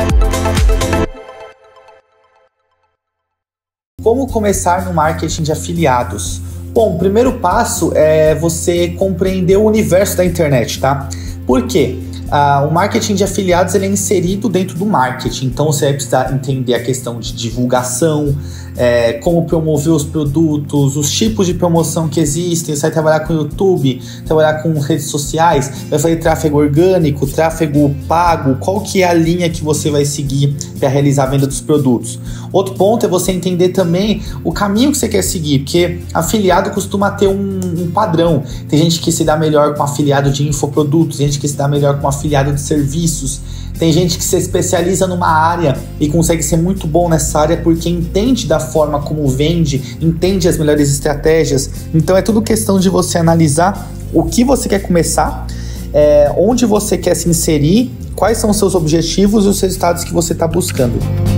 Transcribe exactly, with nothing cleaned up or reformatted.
Como começar no marketing de afiliados? Bom, o primeiro passo é você compreender o universo da internet, tá? Por quê? Ah, o marketing de afiliados ele é inserido dentro do marketing, então você vai precisar entender a questão de divulgação, é, como promover os produtos, os tipos de promoção que existem. Você vai trabalhar com YouTube, trabalhar com redes sociais, vai fazer tráfego orgânico, tráfego pago, qual que é a linha que você vai seguir para realizar a venda dos produtos. Outro ponto é você entender também o caminho que você quer seguir, porque afiliado costuma ter um, um padrão. Tem gente que se dá melhor com afiliado de infoprodutos, gente que se dá melhor com afiliado de serviços, tem gente que se especializa numa área e consegue ser muito bom nessa área porque entende da forma como vende, entende as melhores estratégias. Então é tudo questão de você analisar o que você quer começar, é, onde você quer se inserir, quais são os seus objetivos e os resultados que você está buscando.